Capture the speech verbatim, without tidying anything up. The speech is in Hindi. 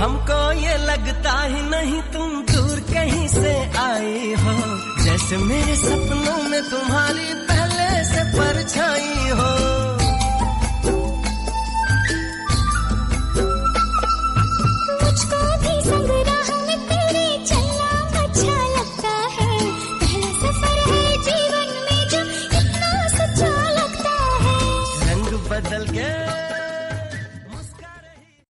हमको ये लगता ही नहीं तुम दूर कहीं से आई हो, जैसे मेरे सपनों में तुम्हारी पहले से परछाई हो।